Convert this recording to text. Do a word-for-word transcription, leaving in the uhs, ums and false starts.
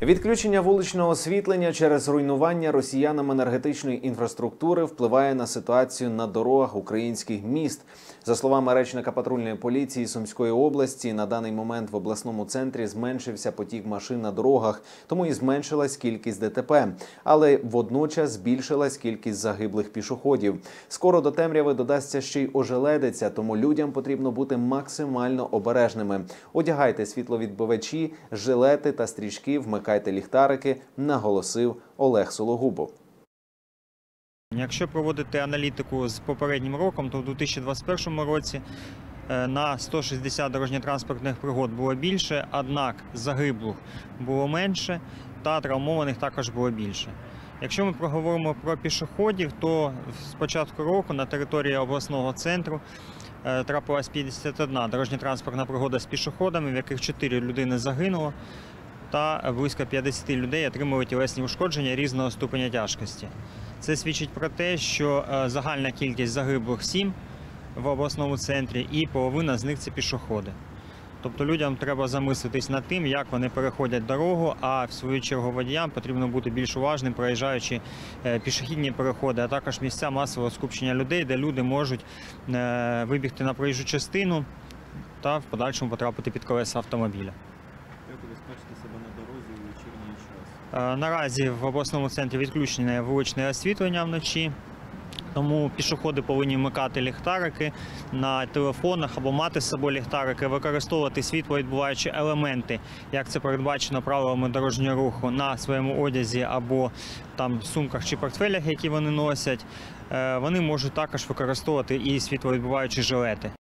Відключення вуличного освітлення через руйнування росіянам енергетичної інфраструктури впливає на ситуацію на дорогах українських міст. За словами речника патрульної поліції Сумської області, на даний момент в обласному центрі зменшився потік машин на дорогах, тому і зменшилась кількість ДТП. Але водночас збільшилась кількість загиблих пішоходів. Скоро до темряви додасться ще й ожеледиця, тому людям потрібно бути максимально обережними. Одягайте світловідбивачі, жилети та стрічки, вмикайте ліхтарики, наголосив Олег Сологубов. Якщо проводити аналітику з попереднім роком, то в дві тисячі двадцять першому році на сто шістдесят дорожньо-транспортних пригод було більше, однак загиблих було менше та травмованих також було більше. Якщо ми проговоримо про пішоходів, то з початку року на території обласного центру трапилась п'ятдесят одна дорожньо-транспортна пригода з пішоходами, в яких чотири людини загинуло, та близько п'ятдесят людей отримали тілесні ушкодження різного ступеня тяжкості. Це свідчить про те, що загальна кількість загиблих сім в обласному центрі і половина з них – це пішоходи. Тобто людям треба замислитись над тим, як вони переходять дорогу, а в свою чергу водіям потрібно бути більш уважним, проїжджаючи пішохідні переходи, а також місця масового скупчення людей, де люди можуть вибігти на проїжджу частину та в подальшому потрапити під колеса автомобіля. Як убезпечити себе на дорозі у вечірній час? Наразі в обласному центрі відключене вуличне освітлення вночі, тому пішоходи повинні вмикати ліхтарики на телефонах або мати з собою ліхтарики, використовувати світловідбиваючі елементи, як це передбачено правилами дорожнього руху, на своєму одязі або там сумках чи портфелях, які вони носять. Вони можуть також використовувати і світловідбиваючі жилети.